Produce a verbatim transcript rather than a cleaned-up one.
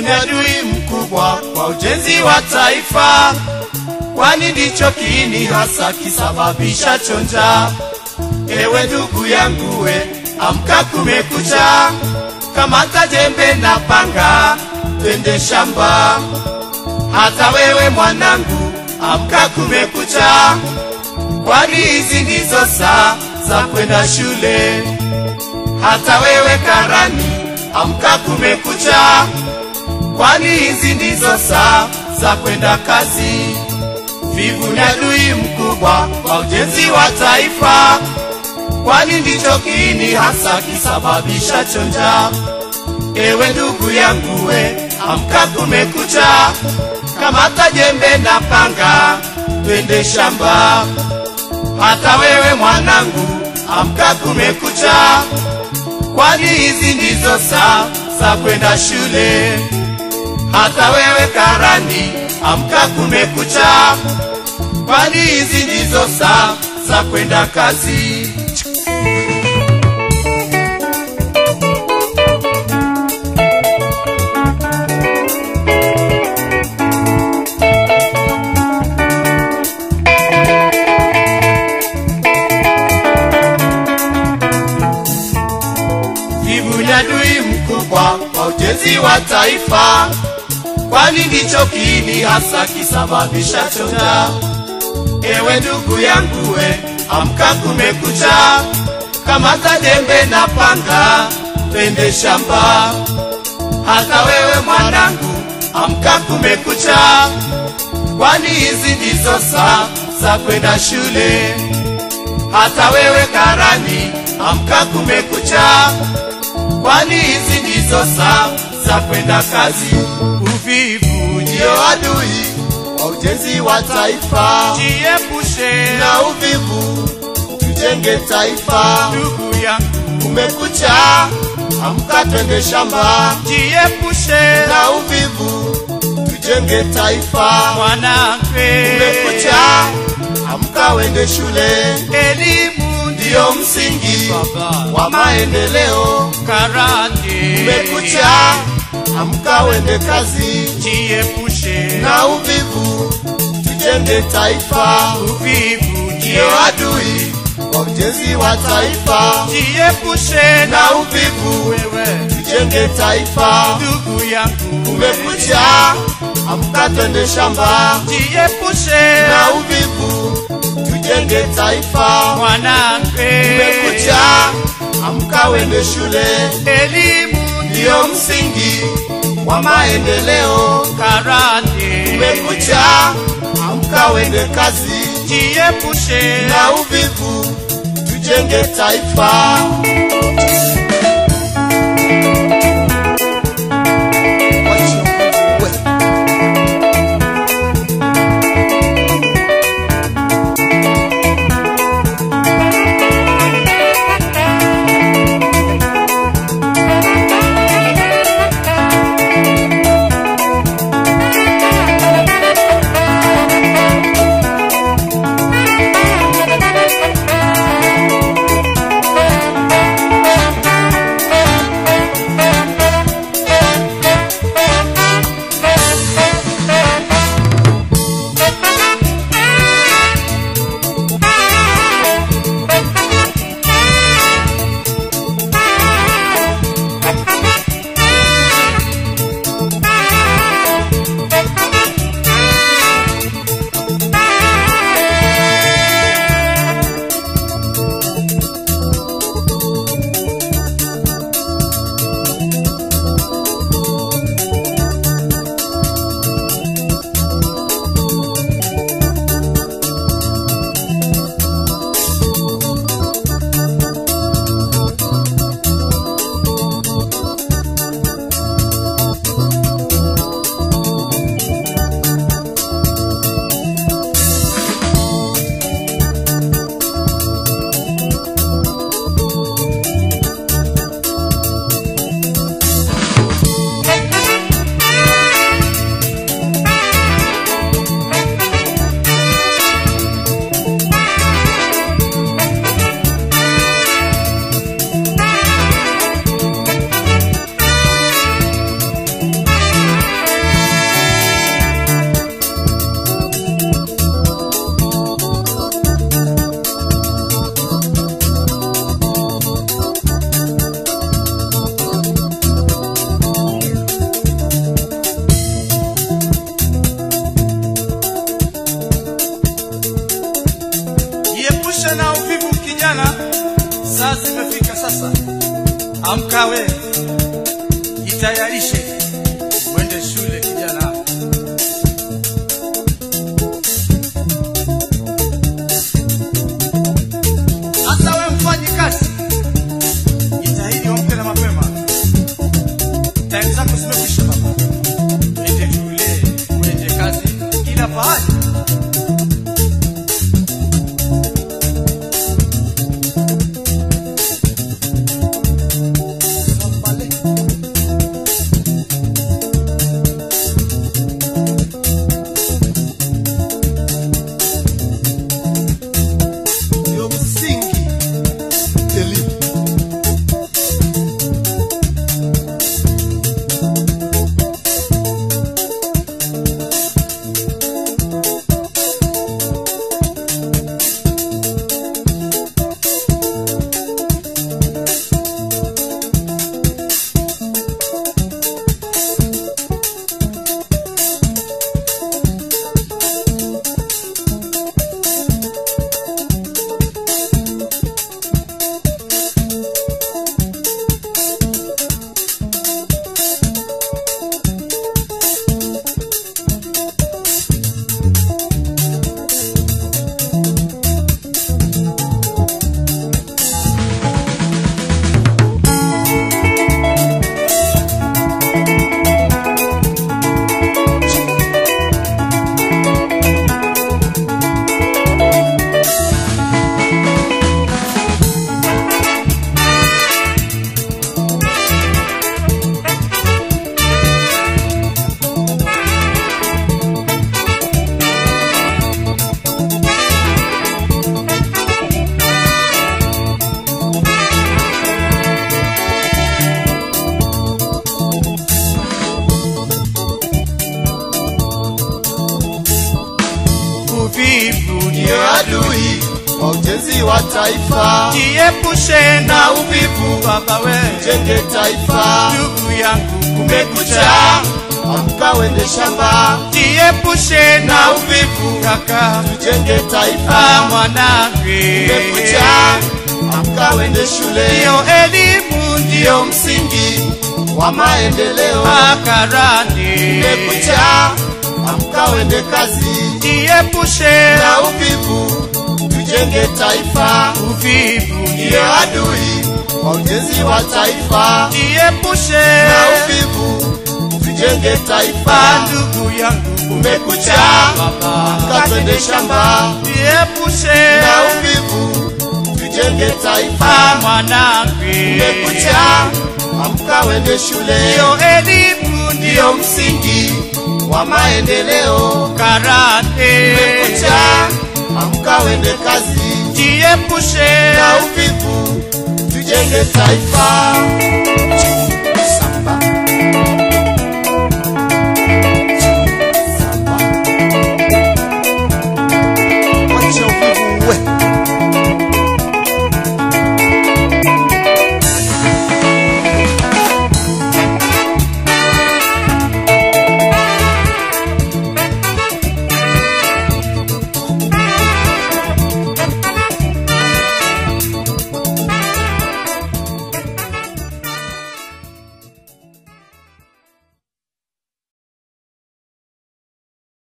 ni adui mkubwa kwa ujenzi wa taifa, kwani ndicho kiini hasa kisababisha chonja. Ewe ndugu yangu we, amka kumekucha, kamata jembe na panga, twende shamba. Hata wewe mwanangu, amka kumekucha, kwani hizi ndizo saa za kwenda shule. Hata wewe karani, amka kumekucha, kwani hizi ndizo saa za kwenda kazi. Vivu ni adui mkubwa kwa ujenzi wa taifa, kwani ndicho kiini hasa kisababisha chonja. Ewe ndugu yangu we, amka kumekucha, kamata jembe na panga, twende shamba. Hata wewe mwanangu, amka kumekucha, kwani hizi ndizo saa za kwenda shule. Hata wewe karani, amka kumekucha, kwani hizi ndizo saa za kwenda kazi. Vivu ni adui mkubwa kwa ujenzi wa taifa, kwani ndicho kiini hasa kisababisha chonja. Ewe ndugu yangu we, amka kumekucha, kamata jembe na panga, twende shamba. Hata wewe mwanangu, amka kumekucha, kwani hizi ndizo saa za kwenda shule. Hata wewe karani, amka kumekucha, kwani hizi ndizo saa za kwenda kazi. Uvivu ndio adui wa ujenzi wa taifa, Jiepushe na uvivu tujenge taifa. ndugu yangu, Kumekucha, amka twende shamba. jiepushe Na uvivu tujenge taifa. mwanangu, Kumekucha, amka wende shule. elimu Ndio msingi baba wa maendeleo. karani. Kumekucha, amka wende kazi. Jiepushe Na uvivu tujenge taifa. uvivu, Ndio adui wa ujenzi wa taifa. jiepushe Na uvivu wewe tujenge taifa. ndugu yangu, Kumekucha, amka twende shamba. jiepushe Na uvivu tujenge taifa. mwanangu, Kumekucha, amka wende shule. elimu Ndio msingi wa maendeleo. karani. Kumekucha, amka wende kazi. Jiepushe Na uvivu tujenge taifa. Amka we, jitayarishe uende shule kijana. Hata we mfanyi kazi, jitahidi uamke na mapema. Time zako zimekwisha baba. Uende shule, uende kazi, kila pahali. Uvivu ndio adui wa ujenzi wa taifa. Jiepushe na uvivu baba we, Tujenge taifa. ndugu yangu Kumekucha, amka wende shamba. Jiepushe na uvivu kaka, Tujenge taifa. mwanangu. Kumekucha, amka wende shule. Ndio elimu ndio msingi wa maendeleo. makarani. Kumekucha, amka wende kazi. Jiepushe Na uvivu, tujenge taifa. uvivu Ndio adui wa ujenzi wa taifa. Jiepushe Na uvivu, tujenge taifa. ndugu yangu Kumekucha, baba, amka twende shamba. jiepushe Na uvivu, tujenge taifa. mwanangu. Kumekucha, amka wende shule. Ndio elimu Ndio ndio msingi wa maendeleo. karate. Kumekucha, amka wende kazi. Jiepushe Na uvivu, tujenge taifa.